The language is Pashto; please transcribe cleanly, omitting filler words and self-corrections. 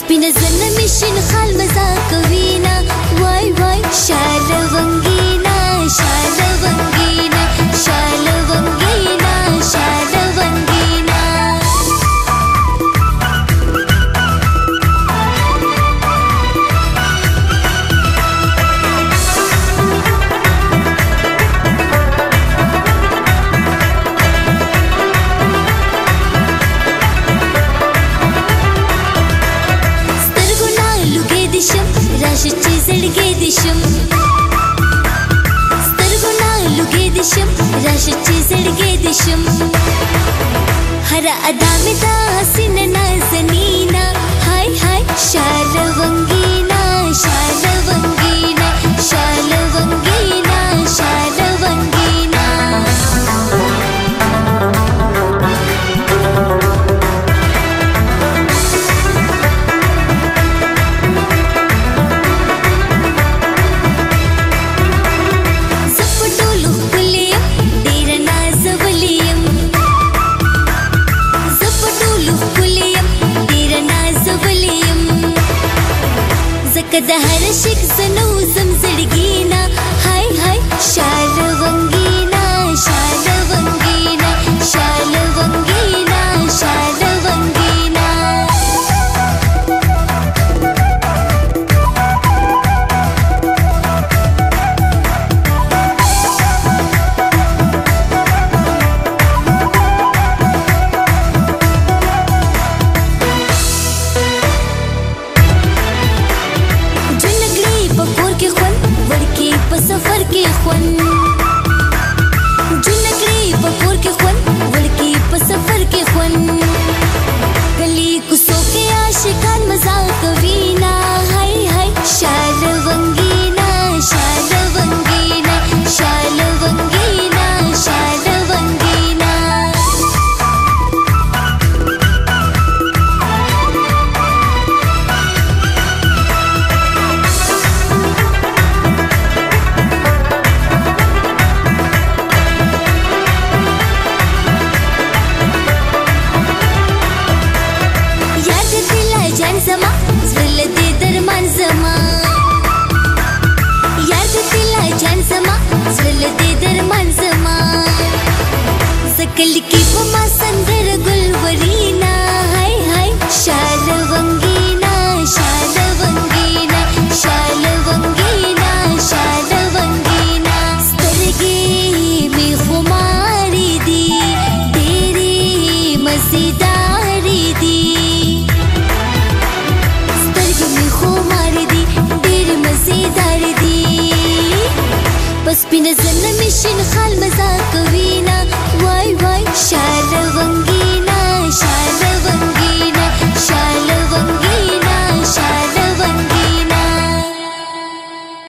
سپینه زنه میشین خال مزا کوینا وای وای شاله ونگینا شاله ونگینا شاله ونگینا شاله ونگینا راشه چې زړګې دې شم سترګو نه لوګې دې شم راشه چې زړګې دې شم هر ادا مې دا حسینه نازنینا هاي هاي شاله ونگینا شاله ونگینا شاله ونگینا شاله ونگینا زکه د هر شک زنو زم زړګینا هاي هاي شاله ونگینا شاله ونگینا شاله ونگینا شاله ونگینا سفر کې خون جنګري په کور کې خون ورکی په سفر کې خون گلی کوڅو کې عاشقان مزا کوي نا هاي هاي شاله ونگینا شاله ونگینا شاله ونگینا شاله ونگینا زما زړه دې درمان زما یاد دلا جان زما زړه دې درمان زما زکل کی په ما سندر ګل ورینا هاي هاي شاله ونگینا شاله ونگینا شاله ونگینا شاله ونگینا سترګې می خمارې دي ډېرې مزیدارې دي بس بینه زنه میشین خال مزا کوینا وای وای شاله ونگینا شاله ونگینا شاله ونگینا شاله